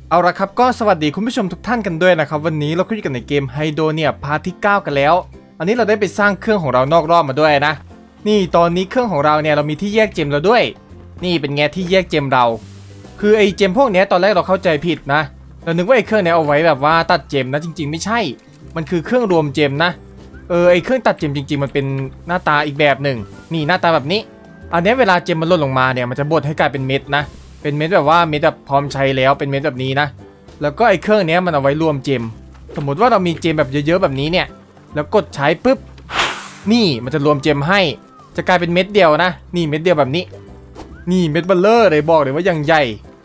เอาละครับก็สวัสดีคุณผู้ชมทุกท่านกันด้วยนะครับวันนี้เราก็อยู่กันในเกมไฮโดเนี่ยพาร์ทที่9กันแล้วอันนี้เราได้ไปสร้างเครื่องของเรานอกรอบมาด้วยนะนี่ตอนนี้เครื่องของเราเนี่ยเรามีที่แยกเจมแล้วด้วยนี่เป็นไงที่แยกเจมเราคือไอเจมพวกนี้ตอนแรกเราเข้าใจผิดนะเรานึกว่าไอเครื่องนี้เอาไว้แบบว่าตัดเจมนะจริงๆไม่ใช่มันคือเครื่องรวมเจมนะไอเครื่องตัดเจมจริงๆมันเป็นหน้าตาอีกแบบหนึ่งนี่หน้าตาแบบนี้อันนี้เวลาเจมมันหล่นลงมาเนี่ยมันจะบดให้กลายเป็นเม็ดนะเป็นเม็ดแบบว่าเม็ดแบบพร้อมใช้แล้วเป็นเม็ดแบบนี้นะแล้วก็ไอ้เครื่องนี้มันเอาไว้รวมเจมสมมติว่าเรามีเจมแบบเยอะๆแบบนี้เนี่ยแล้วกดใช้ปุ๊บนี่มันจะรวมเจมให้จะกลายเป็นเม็ดเดียวนะนี่เม็ดเดียวแบบนี้นี่เม็ดเบลเลอร์เลยบอกเลยว่าอย่างใหญ่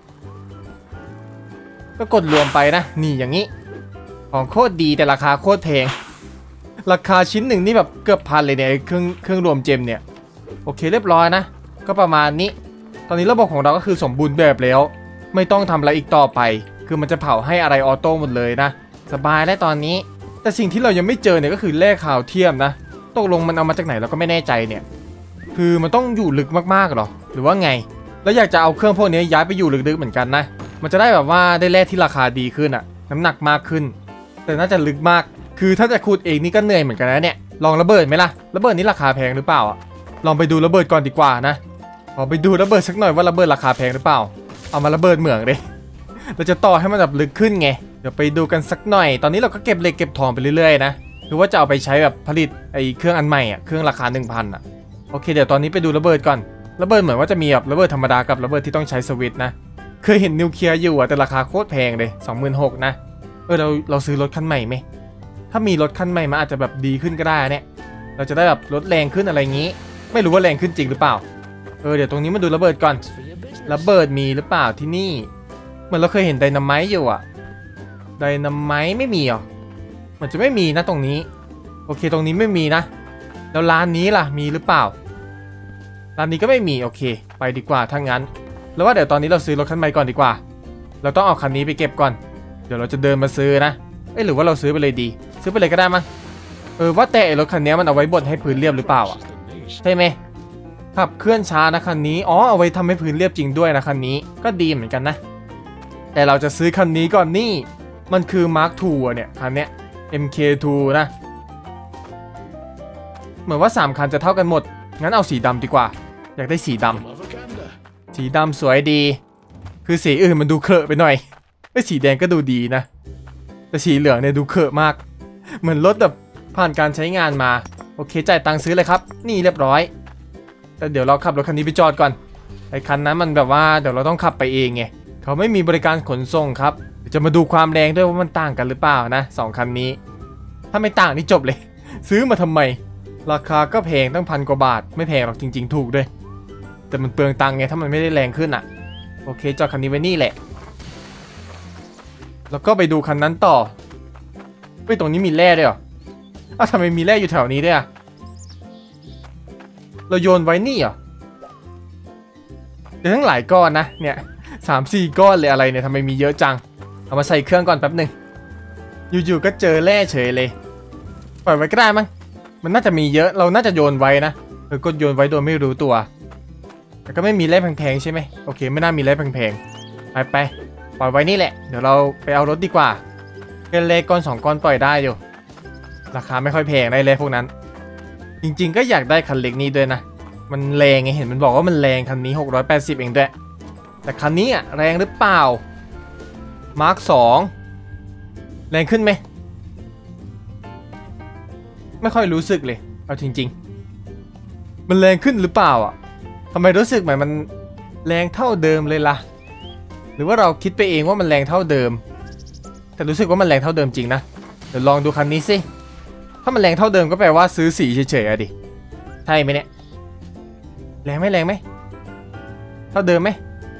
ก็กดรวมไปนะนี่อย่างนี้ของโคตรดีแต่ราคาโคตรแพงราคาชิ้นหนึ่งนี่แบบเกือบพันเลยเนี่ยเครื่องรวมเจมเนี่ยโอเคเรียบร้อยนะก็ประมาณนี้ตอนนี้ระบบของเราก็คือสมบูรณ์แบบแล้วไม่ต้องทำอะไรอีกต่อไปคือมันจะเผาให้อะไรออโต้หมดเลยนะสบายแล้วตอนนี้แต่สิ่งที่เรายังไม่เจอเนี่ยก็คือแร่ข่าวเทียมนะตกลงมันเอามาจากไหนเราก็ไม่แน่ใจเนี่ยคือมันต้องอยู่ลึกมากๆหรอหรือว่าไงแล้วอยากจะเอาเครื่องพวกนี้ย้ายไปอยู่ลึกๆเหมือนกันนะมันจะได้แบบว่าได้แร่ที่ราคาดีขึ้นอะน้ำหนักมากขึ้นแต่น่าจะลึกมากคือถ้าจะขุดเองนี่ก็เหนื่อยเหมือนกันนะเนี่ยลองระเบิดไหมล่ะระเบิดนี่ราคาแพงหรือเปล่าอะลองไปดูระเบิดก่อนดีกว่านะขอไปดูระเบิดสักหน่อยว่าระเบิดราคาแพงหรือเปล่าเอามาระเบิดเหมืองเลยเราจะต่อให้มันแบบลึกขึ้นไงเดี๋ยวไปดูกันสักหน่อยตอนนี้เราก็เก็บเหล็กเก็บทองไปเรื่อยๆนะคือว่าจะเอาไปใช้แบบผลิตไอ้เครื่องอันใหม่อ่ะเครื่องราคา 1,000 อ่ะโอเคเดี๋ยวตอนนี้ไปดูระเบิดก่อนระเบิดเหมือนว่าจะมีแบบระเบิดธรรมดากับระเบิดที่ต้องใช้สวิตช์นะเคยเห็นนิวเคลียร์อยู่อ่ะแต่ราคาโคตรแพงเลย 26,000 นะเราซื้อรถคันใหม่ไหมถ้ามีรถคันใหม่มาอาจจะแบบดีขึ้นก็ได้เนี่ยเราจะได้แบบรถแรงขึ้นอะไรงี้ไม่รู้ว่าแรงขึ้นจริงหรือเปล่าเดี๋ยวตรงนี้มาดูระเบิดก่อนระเบิดมีหรือเปล่าที่นี่เหมือนเราเคยเห็นไดนาไมต์อยู่อะไดนาไมต์ไม่มีหรอมันจะไม่มีนะตรงนี้โอเคตรงนี้ไม่มีนะแล้วร้านนี้ล่ะมีหรือเปล่าร้านนี้ก็ไม่มีโอเคไปดีกว่าถ้างั้นแล้วว่าเดี๋ยวตอนนี้เราซื้อรถคันใหม่ก่อนดีกว่าเราต้องเอาคันนี้ไปเก็บก่อนเดี๋ยวเราจะเดินมาซื้อนะหรือว่าเราซื้อไปเลยดีซื้อไปเลยก็ได้มั้งว่าแต่รถคันนี้มันเอาไว้บดให้พื้นเรียบหรือเปล่าอะใช่ไหมขับเคลื่อนช้านะคันนี้เอาไว้ทำให้พื้นเรียบจริงด้วยนะคันนี้ก็ดีเหมือนกันนะแต่เราจะซื้อคันนี้ก่อนนี่มันคือ Mark II เนี่ยคันเนี้ย MK2 นะเหมือนว่า3คันจะเท่ากันหมดงั้นเอาสีดำดีกว่าอยากได้สีดำสีดำสวยดีคือสีอื่นมันดูเคอะไปหน่อยสีแดงก็ดูดีนะแต่สีเหลืองเนี่ยดูเคอะมากเหมือนรถแบบผ่านการใช้งานมาโอเคจ่ายตังค์ซื้อเลยครับนี่เรียบร้อยแต่เดี๋ยวเราขับรถคันนี้ไปจอดก่อนไอ้คันนั้นมันแบบว่าเดี๋ยวเราต้องขับไปเองไงเขาไม่มีบริการขนส่งครับจะมาดูความแรงด้วยว่ามันต่างกันหรือเปล่านะ2คันนี้ถ้าไม่ต่างนี่จบเลยซื้อมาทำไมราคาก็แพงตั้ง1,000 กว่าบาทไม่แพงหรอกจริงๆถูกด้วยแต่มันเปลืองตังค์ไงถ้ามันไม่ได้แรงขึ้นอ่ะโอเคจอดคันนี้ไว้นี่แหละแล้วก็ไปดูคันนั้นต่อตรงนี้มีแร่ด้วยเหรอทำไมมีแร่อยู่แถวนี้ด้วยอ่ะเราโยนไว้นี่เหรอเดี๋ยวทั้งหลายก้อนนะเนี่ย3-4 ก้อนเลยอะไรเนี่ยทำไมมีเยอะจังเอามาใส่เครื่องก่อนแป๊บหนึ่งอยู่ๆก็เจอแร่เฉยเลยปล่อยไว้ก็ได้มั้งมันน่าจะมีเยอะเราน่าจะโยนไว้นะกดโยนไว้โดยไม่รู้ตัวแต่ก็ไม่มีแร่แพงๆใช่ไหมโอเคไม่น่ามีแร่แพงๆไปปล่อยไว้นี่แหละเดี๋ยวเราไปเอารถดีกว่าเกลเลก้อน2 ก้อนปล่อยได้อยู่ราคาไม่ค่อยแพงได้เลยพวกนั้นจริงๆก็อยากได้คันเล็กนี้ด้วยนะมันแรงไงเห็นมันบอกว่ามันแรงคันนี้680เองด้วยแต่คันนี้แรงหรือเปล่า Mark II แรงขึ้นไหมไม่ค่อยรู้สึกเลยเอาจริงๆมันแรงขึ้นหรือเปล่าทำไมรู้สึกเหมือนมันแรงเท่าเดิมเลยล่ะหรือว่าเราคิดไปเองว่ามันแรงเท่าเดิมแต่รู้สึกว่ามันแรงเท่าเดิมจริงนะเดี๋ยวลองดูคันนี้สิถ้ามันแรงเท่าเดิมก็แปลว่าซื้อสีเฉยๆอะดิใช่ไหมเนี่ยแรงไหมเท่าเดิมไหม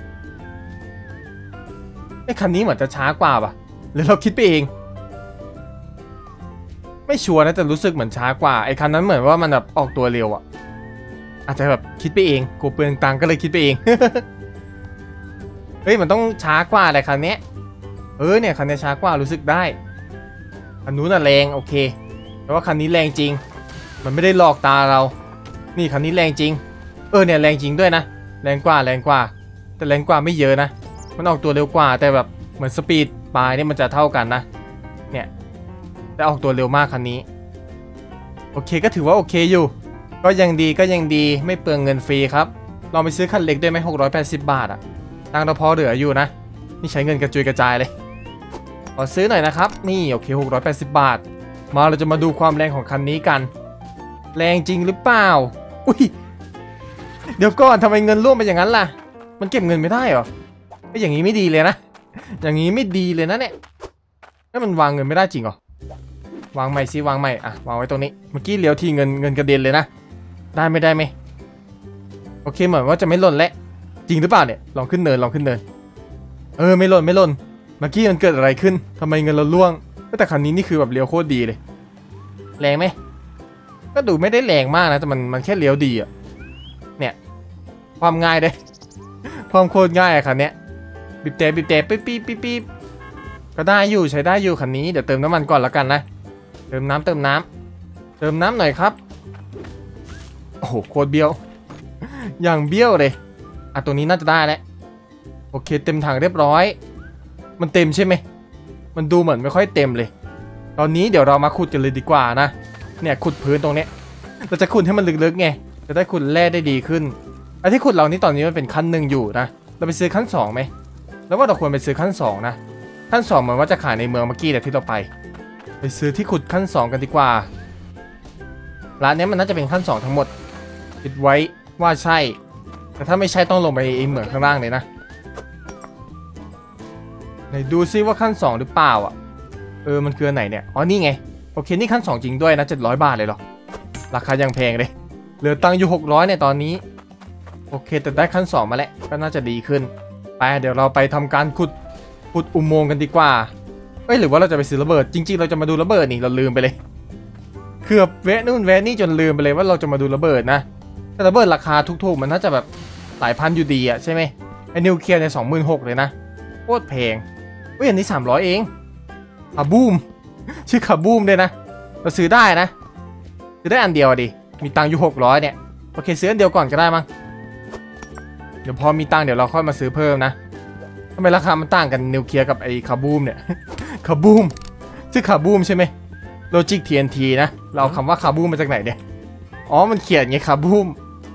คันนี้เหมือนจะช้ากว่าป่ะหรือเราคิดไปเองไม่ชัวร์นะแต่รู้สึกเหมือนช้ากว่าไอ้คันนั้นเหมือนว่ามันแบบออกตัวเร็วอาจจะแบบคิดไปเองกูเปลืองตังค์ก็เลยคิดไปเอง มันต้องช้ากว่าอะไรคันนี้เนี่ยคันนี้ช้ากว่ารู้สึกได้คันนู้นแรงโอเคแต่ว่าคันนี้แรงจริงมันไม่ได้หลอกตาเรานี่คันนี้แรงจริงเนี่ยแรงจริงด้วยนะแรงกว่าแต่แรงกว่าไม่เยอะนะมันออกตัวเร็วกว่าแต่แบบเหมือนสปีดปลายเนี่ยมันจะเท่ากันนะเนี่ยแต่ออกตัวเร็วมากคันนี้โอเคก็ถือว่าโอเคอยู่ก็ยังดีไม่เปลืองเงินฟรีครับลองไปซื้อคันเล็กได้ไหม680 บาทอะตังค์เราพอเหลืออยู่นะนี่ใช้เงินกระจุยกระจายเลยขอซื้อหน่อยนะครับนี่โอเค680 บาทมาเราจะมาดูความแรงของคันนี้กันแรงจริงหรือเปล่าอุ้ยเดี๋ยวก่อนทำไมเงินร่วงไปอย่างนั้นล่ะมันเก็บเงินไม่ได้เหรอไอ้อย่างนี้ไม่ดีเลยนะอย่างนี้ไม่ดีเลยนะเนี่ยแล้วมันวางเงินไม่ได้จริงเหรอวางใหม่สิวางใหม่อะวางไว้ตรงนี้เมื่อกี้เลี้ยวทีเงินกระเด็นเลยนะได้ไหมโอเคเหมือนว่าจะไม่หล่นและจริงหรือเปล่าเนี่ยลองขึ้นเนินไม่หล่นเมื่อกี้มันเกิดอะไรขึ้นทำไมเงินเราล่วงแต่คันนี้นี่คือแบบเลี้ยวโคตรดีเลยแรงไหมก็ดูไม่ได้แรงมากนะแต่มันแค่เลี้ยวดีอะเนี่ยความง่ายเลยความโคตรง่ายอะคันเนี้ยบีบแต่ปี๊บก็ได้อยู่ใช้ได้อยู่คันนี้เดี๋ยวเติมน้ำมันก่อนแล้วกันนะเติมน้ำหน่อยครับโอ้โหโคตรเบี้ยวอย่างเบี้ยวเลยอ่ะตัวนี้น่าจะได้แล้วโอเคเต็มถังเรียบร้อยมันเต็มใช่ไหมมันดูเหมือนไม่ค่อยเต็มเลยตอนนี้เดี๋ยวเรามาขุดกันเลยดีกว่านะเนี่ยขุดพื้นตรงนี้เราจะขุดให้มันลึกๆไงจะได้ขุดแร่ได้ดีขึ้นไอ้ที่ขุดเรานี้ตอนนี้มันเป็นขั้นหนึ่งอยู่นะเราไปซื้อขั้น2ไหมแล้วว่าเราควรไปซื้อขั้น2นะขั้น2เหมือนว่าจะขายในเมืองเมื่อกี้แต่ที่เราไปซื้อที่ขุดขั้น2กันดีกว่าร้านนี้มันน่าจะเป็นขั้น2ทั้งหมดคิดไว้ว่าใช่แต่ถ้าไม่ใช่ต้องลงไปเหมืองข้างล่างเลยนะไหนดูซิว่าขั้น2หรือเปล่าอ่ะมันคือไหนเนี่ยอ๋อนี่ไงโอเคนี่ขั้น2จริงด้วยนะ700 บาทเลยเหรอราคายังแพงเลยเหลือตังค์อยู่600เนี่ยตอนนี้โอเคแต่ได้ขั้น2มาแล้วก็น่าจะดีขึ้นไปเดี๋ยวเราไปทำการขุดอุโมงค์กันดีกว่าหรือว่าเราจะไปซื้อระเบิดจริงๆเราจะมาดูระเบิดนี่เราลืมไปเลยคือแวะนู่นแวะนี่จนลืมไปเลยว่าเราจะมาดูระเบิดนะแต่ระเบิดราคาถูกๆมันน่าจะแบบหลายพันอยู่ดีอะใช่ไหมไอ้นิวเคลียร์ใน26,000เลยนะโคตรแพงอันนี้300เองคาบูมชื่อคาบูมเลยนะเราซื้อได้นะซื้อได้อันเดียวดิมีตังค์อยู่600เนี่ยโอเคซื้ออันเดียวก่อนก็ได้มั้งเดี๋ยวพอมีตังค์เดี๋ยวเราค่อยมาซื้อเพิ่มนะทำไมราคามันต่างกันนิวเคลียร์กับไอ้คาบูมเนี่ยคาบูมชื่อคาบูมใช่ไหมโลจิก TNT นะเราเอาคำว่าคาบูมมาจากไหนเนี่ยอ๋อมันเขียนไงคาบูม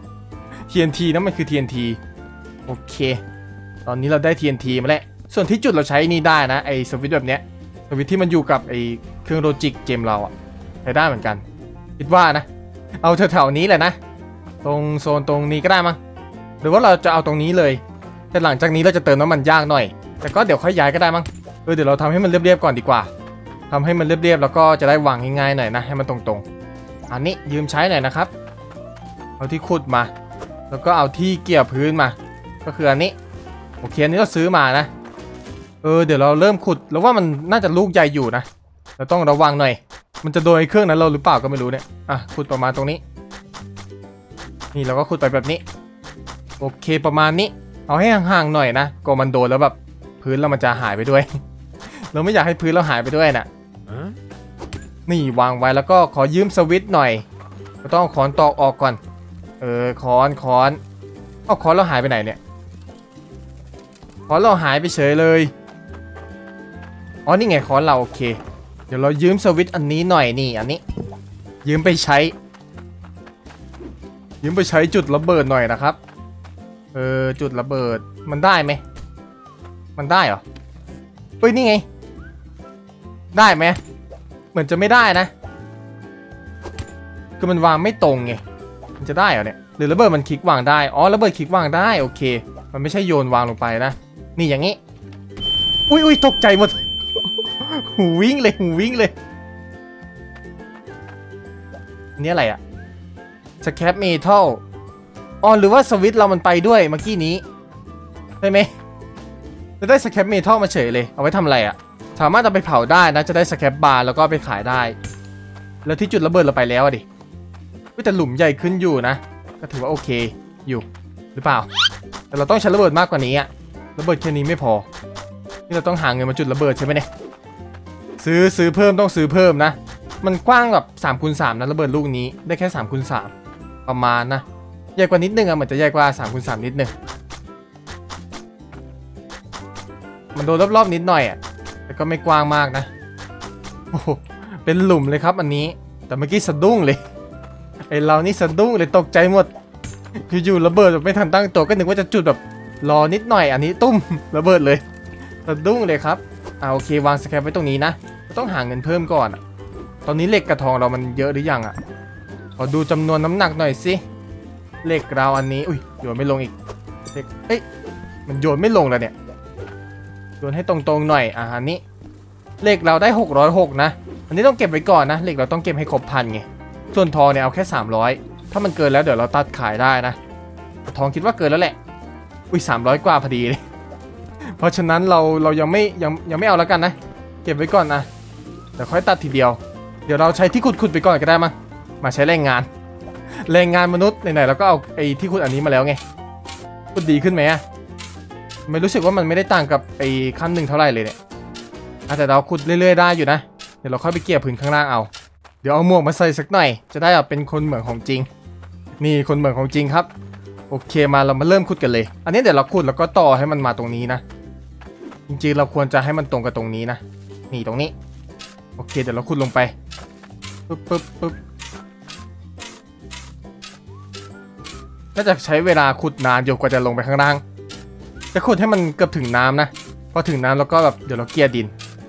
TNT นั่นมันคือ TNT โอเคตอนนี้เราได้ TNT มาแล้วส่วนที่จุดเราใช้นี่ได้นะไอ้สวิตช์แบบเนี้ยสวิตช์ที่มันอยู่กับไอ้เครื่องโลจิกเกมเราอะใช้ได้เหมือนกันคิดว่านะเอาแถวๆนี้แหละนะตรงโซนตรงนี้ก็ได้มั้งหรือว่าเราจะเอาตรงนี้เลยแต่หลังจากนี้เราจะเติมน้ำมันยากหน่อยแต่ก็เดี๋ยวค่อยย้ายก็ได้มั้งเดี๋ยวเราทำให้มันเรียบๆก่อนดีกว่าทำให้มันเรียบๆแล้วก็จะได้วางง่ายๆหน่อยนะให้มันตรงๆอันนี้ยืมใช้หน่อยนะครับเอาที่ขุดมาแล้วก็เอาที่เกี่ยวพื้นมาก็คืออันนี้โอเคอันนี้เราซื้อมานะเดี๋ยวเราเริ่มขุดแล้วว่ามันน่าจะลูกใหญ่อยู่นะเราต้องระวังหน่อยมันจะโดนเครื่องนั้นเราหรือเปล่าก็ไม่รู้เนี่ยขุดประมาณตรงนี้นี่เราก็ขุดไปแบบนี้โอเคประมาณนี้เอาให้ห่างๆหน่อยนะก็มันโดนแล้วแบบพื้นเรามันจะหายไปด้วย เราไม่อยากให้พื้นเราหายไปด้วยนะนี่วางไว้แล้วก็ขอยืมสวิตช์หน่อยเราต้องค้อนตอกออกก่อนค้อนเอาค้อนเราหายไปไหนเนี่ยค้อนเราหายไปเฉยเลยอ๋อนี่ไงค้อนเราโอเคเดี๋ยวเรายืมสวิตช์อันนี้หน่อยนี่อันนี้ยืมไปใช้จุดระเบิดหน่อยนะครับจุดระเบิดมันได้ไหมมันได้เหรอนี่ไงได้ไหมเหมือนจะไม่ได้นะคือมันวางไม่ตรงไงมันจะได้เหรอเนี่ยหรือระเบิดมันคลิกวางได้อ๋อระเบิดคลิกวางได้โอเคมันไม่ใช่โยนวางลงไปนะนี่อย่างนี้อุ้ยตกใจหมด หูวิ่งเลยนี่อะไรอะสแครปเมทัลอ๋อหรือว่าสวิตช์เรามันไปด้วยเมื่อกี้นี้ใช่ไหมจะได้สแครปเมทัลมาเฉยเลยเอาไว้ทำอะไรอะสามารถเอาไปเผาได้นะจะได้สแครปบาร์แล้วก็ไปขายได้แล้วที่จุดระเบิดเราไปแล้วดิแต่หลุมใหญ่ขึ้นอยู่นะก็ถือว่าโอเคอยู่หรือเปล่าแต่เราต้องใช้ระเบิดมากกว่านี้อะระเบิดแค่นี้ไม่พอนี่เราต้องหาเงินมาจุดระเบิดใช่ไหมเนี่ยซื้อเพิ่มต้องซื้อเพิ่มนะมันกว้างแบบ3x3นะระเบิดลูกนี้ได้แค่3x3ประมาณนะใหญ่กว่านิดนึงอะเหมือนจะใหญ่กว่า3x3นิดนึงมันโดนรอบๆนิดหน่อยอ่ะแต่ก็ไม่กว้างมากนะโอ้โหเป็นหลุมเลยครับอันนี้แต่เมื่อกี้สะดุ้งเลยไอเรานี่สะดุ้งเลยตกใจหมดอยู่ๆระเบิดแบบไม่ทันตั้งตัวก็นึกว่าจะจุดแบบรอนิดหน่อยอันนี้ตุ้มระเบิดเลยสะดุ้งเลยครับโอเควางสแครปไว้ตรงนี้นะต้องหาเงินเพิ่มก่อนตอนนี้เหล็กกับทองเรามันเยอะหรือยังขอดูจำนวนน้ำหนักหน่อยสิเหล็กเราอันนี้อุ้ยโยนไม่ลงอีกเหล็กเอ้ยมันโยนไม่ลงแล้วเนี่ยโยนให้ตรงๆหน่อยอันนี้เหล็กเราได้606นะอันนี้ต้องเก็บไว้ก่อนนะเหล็กเราต้องเก็บให้ครบ1,000ไงส่วนทองเนี่ยเอาแค่300ถ้ามันเกินแล้วเดี๋ยวเราตัดขายได้นะทองคิดว่าเกินแล้วแหละอุ้ย300กว่าพอดีเลยเพราะฉะนั้นเรายังไม่เอาแล้วกันนะเก็บไว้ก่อนนะเดี๋ยวค่อยตัดทีเดียวเดี๋ยวเราใช้ที่ขุดไปก่อนก็ได้มั้งมาใช้แรงงานมนุษย์ไหนๆเราก็เอาไอ้ที่ขุดอันนี้มาแล้วไงขุดดีขึ้นไหมไม่รู้สึกว่ามันไม่ได้ต่างกับไอ้ขั้นหนึ่งเท่าไหร่เลยเนี่ยแต่เราขุดเรื่อยๆได้อยู่นะเดี๋ยวเราค่อยไปเกี่ยพื้นข้างล่างเอาเดี๋ยวเอาหมวกมาใส่สักหน่อยจะได้เป็นคนเหมือนของจริงนี่คนเหมือนของจริงครับโอเคมาเรามาเริ่มขุดกันเลยอันนี้เดี๋ยวเราขุดแล้วก็ต่อให้มันมาตรงนี้นะจริงๆเราควรจะให้มันตรงกับตรงนี้นะนี่ตรงนี้โอเคเดี๋ยวเราขุดลงไปปึ๊บน่าจะใช้เวลาขุดนานอยู่กว่าจะลงไปข้างล่างจะขุดให้มันเกือบถึงน้ำนะพอถึงน้ำแล้วก็แบบเดี๋ยวเราเกลี่ยดิน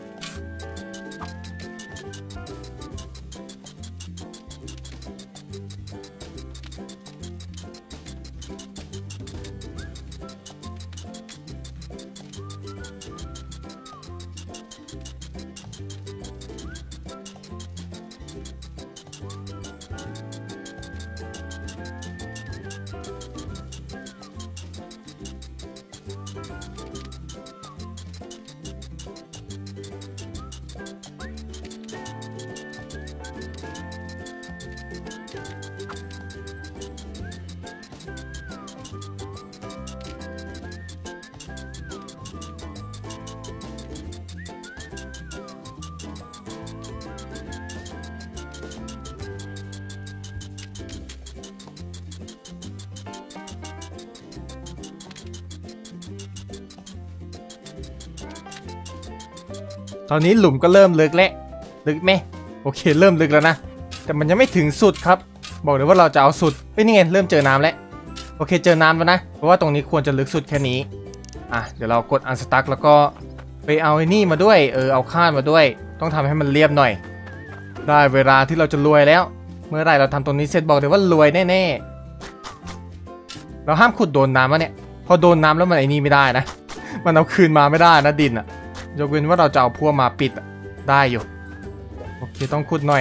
ตอนนี้หลุมก็เริ่มลึกแล้วลึกไหมโอเคเริ่มลึกแล้วนะแต่มันยังไม่ถึงสุดครับบอกเลยว่าเราจะเอาสุดนี่ไงเริ่มเจอน้ำแล้วโอเคเจอน้ำแล้วนะเพราะว่าตรงนี้ควรจะลึกสุดแค่นี้เดี๋ยวเรากดอันสตั๊กแล้วก็ไปเอาไอ้นี่มาด้วยเอาข้านมาด้วยต้องทำให้มันเรียบหน่อยได้เวลาที่เราจะรวยแล้วเมื่อไรเราทำตรงนี้เสร็จบอกเลยว่ารวยแน่ๆเราห้ามขุดโดนน้ำวะเนี่ยพอโดนน้ำแล้วมันไอ้นี่ไม่ได้นะมันเอาคืนมาไม่ได้นะดินยกเว้นว่าเราจะเอาพั่วมาปิดได้อยู่โอเคต้องขุดหน่อย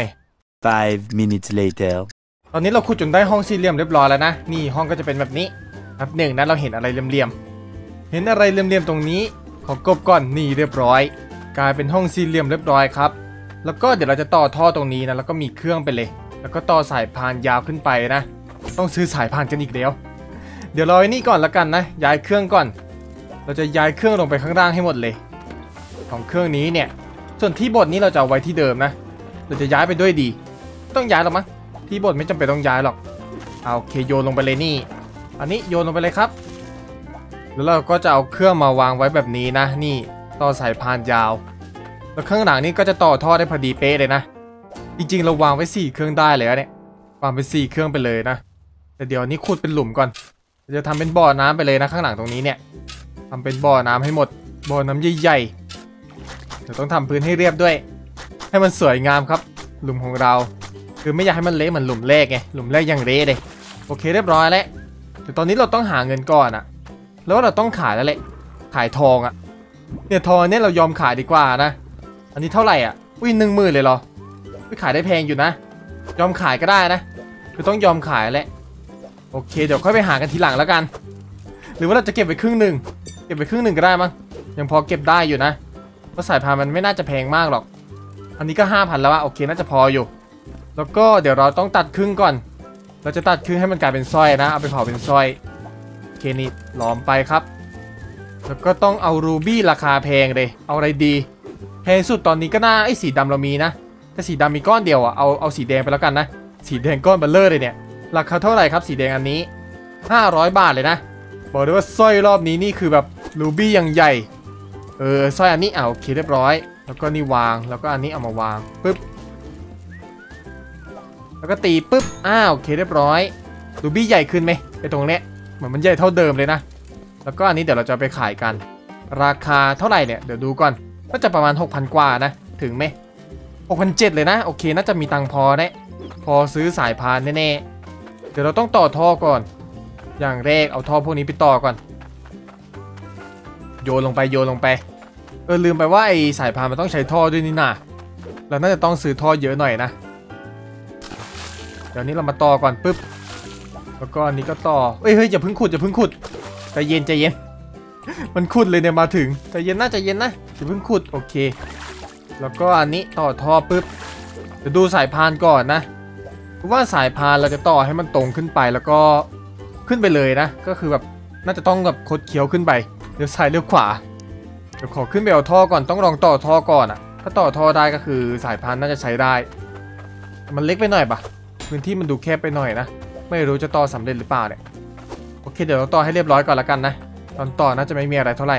5 minutes later ตอนนี้เราขุดจนได้ห้องสี่เหลี่ยมเรียบร้อยแล้วนะนี่ห้องก็จะเป็นแบบนี้ครับหนึ่งนะเราเห็นอะไรเหลี่ยมๆเห็นอะไรเหลี่ยมๆตรงนี้ขอกบก่อนนี่เรียบร้อยกลายเป็นห้องสี่เหลี่ยมเรียบร้อยครับแล้วก็เดี๋ยวเราจะต่อท่อตรงนี้นะแล้วก็มีเครื่องไปเลยแล้วก็ต่อสายพานยาวขึ้นไปนะต้องซื้อสายพานกันอีกแล้วเดี๋ยวรอไอ้นี่ก่อนละกันนะย้ายเครื่องก่อนเราจะย้ายเครื่องลงไปข้างล่างให้หมดเลยของเครื่องนี้เนี่ยส่วนที่บดนี้เราจะเอาไว้ที่เดิมนะเราจะย้ายไปด้วยดีต้องย้ายหรอมั้งที่บดไม่จำเป็นต้องย้ายหรอกโอเคโยนลงไปเลยนี่อันนี้โยนลงไปเลยครับแล้วเราก็จะเอาเครื่องมาวางไว้แบบนี้นะนี่ต่อสายพานยาวแล้วข้างหลังนี้ก็จะต่อท่อได้พอดีเป๊ะเลยนะจริงๆเราวางไว้4เครื่องได้เลยเนี่ยวางไป4เครื่องไปเลยนะแต่เดี๋ยวนี้ขุดเป็นหลุมก่อนจะทำเป็นบ่อน้ำไปเลยนะข้างหลังตรงนี้เนี่ยทำเป็นบ่อน้ำให้หมดบ่อน้ำใหญ่ๆเดี๋ยวต้องทำพื้นให้เรียบด้วยให้มันสวยงามครับหลุมของเราคือไม่อยากให้มันเละเหมือนหลุมแรกไงหลุมแรกยังเละเลยโอเคเรียบร้อยแล้วแต่ตอนนี้เราต้องหาเงินก่อนแล้วเราต้องขายแล้วแหละขายทองเนี่ยทองเนี่ยเรายอมขายดีกว่านะอันนี้เท่าไหร่อุ้ย10,000เลยเหรอไปขายได้แพงอยู่นะยอมขายก็ได้นะคือต้องยอมขายแหละโอเคเดี๋ยวค่อยไปหากันทีหลังแล้วกันหรือว่าเราจะเก็บไปครึ่งหนึ่งก็ได้มั้งยังพอเก็บได้อยู่นะเพราะสายพานมันไม่น่าจะแพงมากหรอกอันนี้ก็ 5,000 แล้วโอเคน่าจะพออยู่แล้วก็เดี๋ยวเราต้องตัดครึ่งก่อนเราจะตัดครึ่งให้มันกลายเป็นสร้อยนะเอาไปเผาเป็นสร้อยโอเคนี่หลอมไปครับแล้วก็ต้องเอารูบี้ราคาแพงเลยเอาอะไรดีแพงสุดตอนนี้ก็น่าสีดำเรามีนะแต่สีดำมีก้อนเดียวเอาสีแดงไปแล้วกันนะสีแดงก้อนเบลเลอร์เลยเนี่ยราคาเท่าไหร่ครับสีแดงอันนี้500 บาทเลยนะบอกเลยว่าสร้อยรอบนี้นี่คือแบบรูบี้อย่างใหญ่สร้อยอันนี้โอเคเรียบร้อยแล้วก็นี่วางแล้วก็อันนี้เอามาวางปึ๊บแล้วก็ตีปึ๊บโอเคเรียบร้อยรูบี้ใหญ่ขึ้นไหมไอ้ตรงเนี้ยเหมือนมันใหญ่เท่าเดิมเลยนะแล้วก็อันนี้เดี๋ยวเราจะไปขายกันราคาเท่าไหร่เนี่ยเดี๋ยวดูก่อนน่าจะประมาณ 6,000 กว่านะถึงไหม6,700เลยนะโอเคน่าจะมีตังค์พอนะพอซื้อสายพานแน่ๆเดี๋ยวเราต้องต่อท่อก่อนอย่างแรกเอาท่อพวกนี้ไปต่อก่อนโยนลงไปลืมไปว่าไอ้สายพานมันต้องใช้ท่อด้วยนี่นะเราน่าจะต้องซื้อท่อเยอะหน่อยนะเดี๋ยวนี้เรามาต่อก่อนปึ๊บแล้วก็อันนี้ก็ต่อเฮ้ยอย่าเพิ่งขุดใจเย็น มันขุดเลยเนี่ยมาถึงใจเย็นนะอย่าเพิ่งขุดโอเคแล้วก็อันนี้ต่อท่อปึ๊บเดี๋ยวดูสายพานก่อนนะเพราะว่าสายพานเราจะต่อให้มันตรงขึ้นไปแล้วก็ขึ้นไปเลยนะก็คือแบบน่าจะต้องแบบคดเคี้ยวขึ้นไปเดี๋ยวซ้ายเลี้ยวขวาเดี๋ยวขอขึ้นไปเอาท่อก่อนต้องลองต่อท่อก่อนถ้าต่อท่อได้ก็คือสายพานน่าจะใช้ได้มันเล็กไปหน่อยปะพื้นที่มันดูแคบไปหน่อยนะไม่รู้จะต่อสำเร็จหรือเปล่าเนี่ยโอเคเดี๋ยวเราต่อให้เรียบร้อยก่อนละกันนะตอนต่อน่าจะไม่มีอะไรเท่าไหร่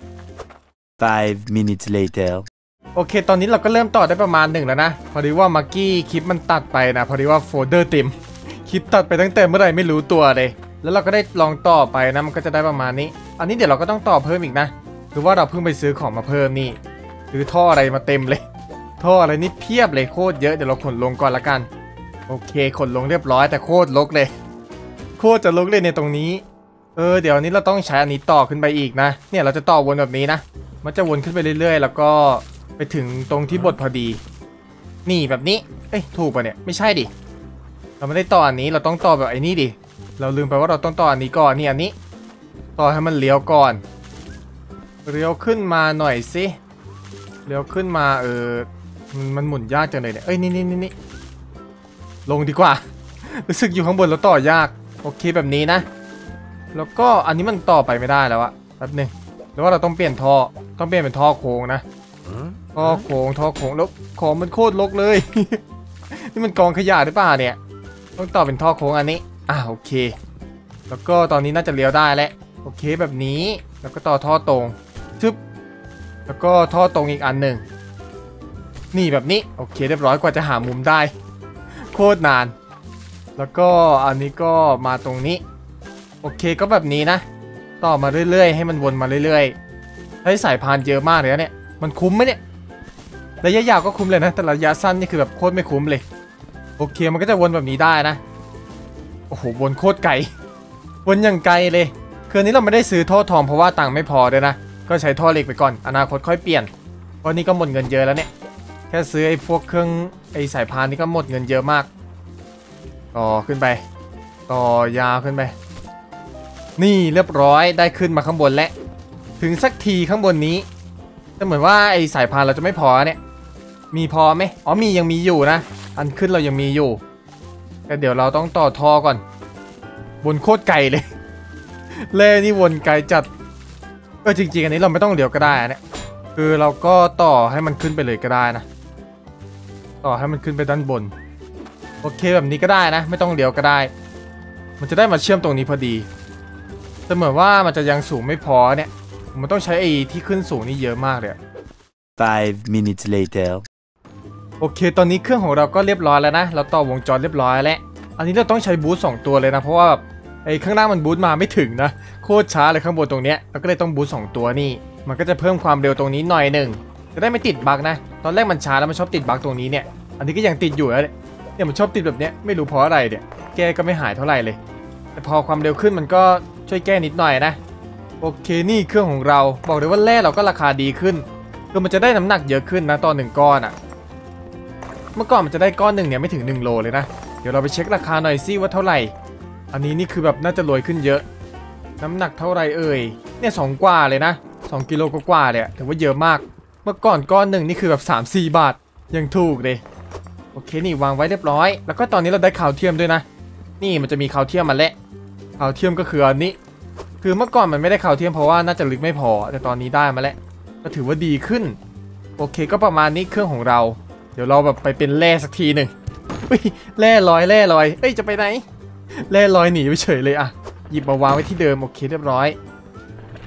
5 minutes later โอเคตอนนี้เราก็เริ่มต่อได้ประมาณ1แล้วนะพอดีว่ามักกี้คลิปมันตัดไปนะพอดีว่าโฟลเดอร์เต็มคลิปตัดไปตั้งแต่เมื่อไหร่ไม่รู้ตัวเลยแล้วเราก็ได้ลองต่อไปนะมันก็จะได้ประมาณนี้อันนี้เดี๋ยวเราก็ต้องต่อเพิ่มอีกนะหรือว่าเราเพิ่งไปซื้อของมาเพิ่มนี่ซื้อท่ออะไรมาเต็มเลยท่ออะไรนี่เพียบเลยโคตรเยอะเดี๋ยวเราขนลงก่อนละกันโอเคขนลงเรียบร้อยแต่โคตรรกเลยโคตรจะรกเลยในตรงนี้เดี๋ยวนี้เราต้องใช้อันนี้ต่อขึ้นไปอีกนะเนี่ยเราจะต่อวนแบบนี้นะมันจะวนขึ้นไปเรื่อยๆแล้วก็ไปถึงตรงที่บดพอดีนี่แบบนี้ถูกป่ะเนี่ยไม่ใช่ดิเราไม่ได้ต่ออันนี้เราต้องต่อแบบไอ้นี่ดิเราลืมไปว่าเราต้องต่ออันนี้ก่อนนี่อันนี้ต่อให้มันเลี้ยวก่อนเลี้ยวขึ้นมาหน่อยสิเลี้ยวขึ้นมามันหมุนยากจังเลยเนี่ยนี่ลงดีกว่ารู้สึกอยู่ข้างบนแล้วต่อยากโอเคแบบนี้นะแล้วก็อันนี้มันต่อไปไม่ได้แล้วอะแป๊บนึงหรือว่าเราต้องเปลี่ยนท่อต้องเปลี่ยนเป็นท่อโค้งนะท่อโค้งแล้วของมันโคตรรกเลย นี่มันกองขยะหรือเปล่าเนี่ยต้องต่อเป็นท่อโค้งอันนี้โอเคแล้วก็ตอนนี้น่าจะเลี้ยวได้แล้วโอเคแบบนี้แล้วก็ต่อท่อตรงชึบแล้วก็ท่อตรงอีกอันหนึ่งนี่แบบนี้โอเคเรียบร้อยกว่าจะหามุมได้โคตรนานแล้วก็อันนี้ก็มาตรงนี้โอเคก็แบบนี้นะต่อมาเรื่อยๆให้มันวนมาเรื่อยๆใช้สายพานเยอะมากเลยนะเนี่ยมันคุ้มไหมเนี่ยระยะยาวก็คุ้มเลยนะแต่ระยะสั้นนี่คือแบบโคตรไม่คุ้มเลยโอเคมันก็จะวนแบบนี้ได้นะโอ้โหวนโคตรไกลวนอย่างไกลเลยคืนนี้เราไม่ได้ซื้อท่อทองเพราะว่าตังค์ไม่พอด้วยนะก็ใช้ท่อเหล็กไปก่อนอนาคตค่อยเปลี่ยนเพราะนี่ก็หมดเงินเยอะแล้วเนี่ยแค่ซื้อไอ้พวกเครื่องไอ้สายพานนี่ก็หมดเงินเยอะมากต่อขึ้นไปต่อยาวขึ้นไปนี่เรียบร้อยได้ขึ้นมาข้างบนแล้วถึงสักทีข้างบนนี้แต่เหมือนว่าไอ้สายพานเราจะไม่พอเนี่ยมีพอไหมมียังมีอยู่นะอันขึ้นเรายังมีอยู่แต่เดี๋ยวเราต้องต่อท่อก่อนวนโคตรไกลเลยเล่นี่วนไกลจัดจริงๆอันนี้เราไม่ต้องเลี้ยวก็ได้เนี่ยคือเราก็ต่อให้มันขึ้นไปเลยก็ได้นะต่อให้มันขึ้นไปด้านบนโอเคแบบนี้ก็ได้นะไม่ต้องเลี้ยวก็ได้มันจะได้มาเชื่อมตรงนี้พอดีแต่เหมือนว่ามันจะยังสูงไม่พอเนี่ยมันต้องใช้ไอ้ที่ขึ้นสูงนี่เยอะมากเลย 5 minutes later โอเคตอนนี้เครื่องของเราก็เรียบร้อยแล้วนะเราต่อวงจรเรียบร้อยแล้วอันนี้เราต้องใช้บูท2ตัวเลยนะเพราะว่าไอ้ข้างล่างมันบูทมาไม่ถึงนะโคตรช้าเลยข้างบนตรงเนี้ยเราก็เลยต้องบูท2ตัวนี่มันก็จะเพิ่มความเร็วตรงนี้หน่อยหนึ่งจะได้ไม่ติดบั๊กนะตอนแรกมันช้าแล้วมันชอบติดบั๊กตรงนี้เนี่ยอันนี้ก็ยังติดอยู่แล้วเนี่ยมันชอบติดแบบเนี้ยไม่รู้เพราะอะไรเนี่ยแก้ก็ไม่หายเท่าไหร่เลยแต่พอความเร็วขึ้นมันก็ช่วยแก้นิดหน่อยนะโอเคนี่เครื่องของเราบอกเลยว่าแร่เราก็ราคาดีขึ้นคือมันจะได้น้ำหนักเยอะขึ้นนะตอน1ก้อนเมื่อก่อนมันจะได้ก้อนหนึ่งเนี่ยไม่ถึง1โลเลยนะเดี๋ยวเราไปเช็คราคาหน่อยซิว่าเท่าไหร่อันนี้นี่คือแบบน่าจะรวยขึ้นเยอะน้ำหนักเท่าไหร่เนี่ย2กว่าเลยนะ2กิโลกว่าเลยถือว่าเยอะมากเมื่อก่อนก้อนหนึ่งนี่คือแบบ3-4 บาทยังถูกเลยโอเคนี่วางไว้เรียบร้อยแล้วก็ตอนนี้เราได้ข่าวเทียมด้วยนะนี่มันจะมีข่าวเทียมมาแล้วข่าวเทียมก็คืออันนี้คือเมื่อก่อนมันไม่ได้ข่าวเทียมเพราะว่าน่าจะลึกไม่พอแต่ตอนนี้ได้มาแล้วก็ถือว่าดีขึ้นโอเคก็ประมาณนี้เครื่องของเราเดี๋ยวเราแบบไปเป็นแร่สักทีหนึ่งแร่ลอยจะไปไหนแร่ลอยหนีไปเฉยเลยหยิบมาวางไว้ที่เดิมโอเคเรียบร้อยพ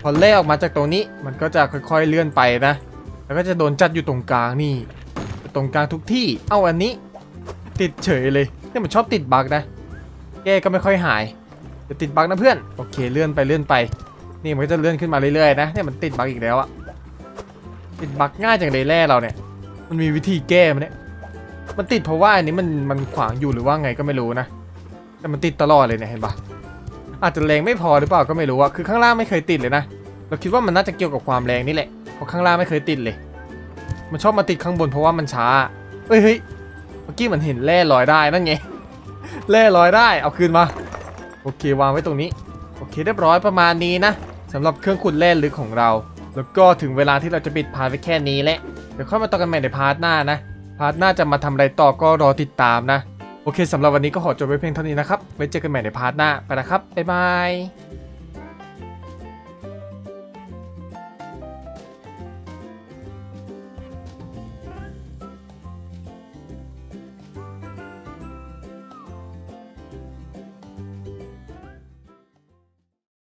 อแล่ออกมาจากตรงนี้มันก็จะค่อยๆเลื่อนไปนะแล้วก็จะโดนจัดอยู่ตรงกลางนี่ตรงกลางทุกที่เอาอันนี้ติดเฉยเลยเนี่ยมันชอบติดบั๊กนะแก้ก็ไม่ค่อยหายจะติดบั๊กนะเพื่อนโอเคเลื่อนไปนี่มันก็จะเลื่อนขึ้นมาเรื่อยๆนะเนี่ยมันติดบั๊กอีกแล้วอะติดบั๊กง่ายจังเลยแร่เราเนี่ยมันมีวิธีแก้มันเนี่ยมันติดเพราะว่าอันนี้มันขวางอยู่หรือว่าไงก็ไม่รู้นะแต่มันติดตลอดเลยเนี่ยเห็นปะอาจจะแรงไม่พอหรือเปล่าก็ไม่รู้อะคือข้างล่างไม่เคยติดเลยนะเราคิดว่ามันน่าจะเกี่ยวกับความแรงนี่แหละเพราะข้างล่างไม่เคยติดเลยมันชอบมาติดข้างบนเพราะว่ามันช้าเฮ้ยเมื่อกี้มันเห็นแร่ลอยได้นั่นไงแร่ลอยได้เอาคืนมาโอเควางไว้ตรงนี้โอเคเรียบร้อยประมาณนี้นะสำหรับเครื่องขุดแร่ลึกของเราแล้วก็ถึงเวลาที่เราจะปิดพาร์ทไว้แค่นี้แหละเดี๋ยวค่อยมาต่อกันใหม่ในพาร์ทหน้านะพาร์ทหน้าจะมาทำอะไรต่อก็รอติดตามนะโอเคสำหรับวันนี้ก็ขอจบไว้เพียงเท่านี้นะครับไว้เจอกันใหม่ในพาร์ทหน้าไปนะครับบ๊ายบาย